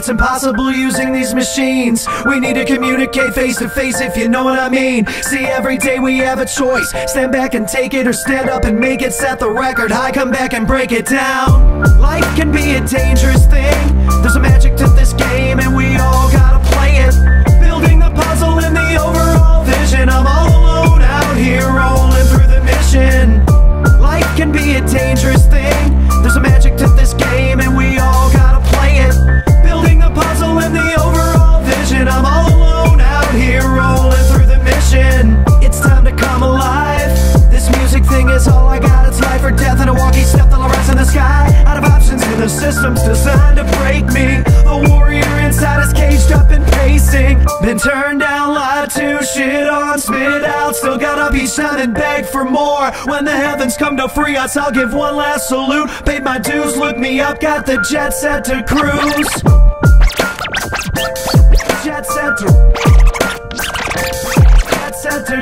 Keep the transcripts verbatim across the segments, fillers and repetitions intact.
it's impossible using these machines. We need to communicate face to face, if you know what I mean. See, every day we have a choice: stand back and take it, or stand up and make it. Set the record high, come back and break it down. Life can be a dangerous thing. There's a magic to this game, and we all gotta play it. Building the puzzle in the overall vision. I'm all alone out here rolling through the mission. Life can be a dangerous thing. There's a magic to this game, and we all gotta play it. Building the puzzle in the overall vision. I'm all alone out here rolling through the mission. It's time to come alive. This music thing is all I got. It's life or death and a walkie step till I rise in the sky. Out of options in the system's designed to break me. A warrior inside is caged up and pacing. Been turned down, lied to, shit on, spit out. Still gotta be shot and beg for more. When the heavens come to free us, I'll give one last salute. Paid my dues, look me up, got the jet set to cruise. Jet set to Jet set to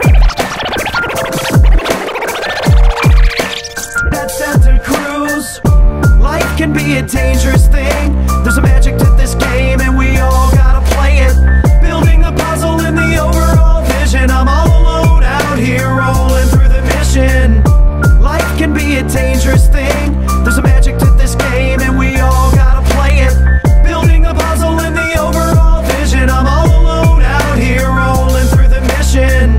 Jet set to cruise. Life can be a dangerous thing. There's a magic to this game, and we all gotta play it. Building the puzzle in the overall vision. I'm all alone out here rolling through the mission. Life can be a dangerous thing. There's a magic to this game, and we all gotta play it. Building the puzzle in the overall vision. I'm all alone out here rolling through the mission.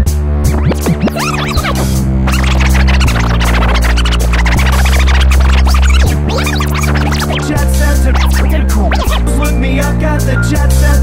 Jet set to look me up, got the jet set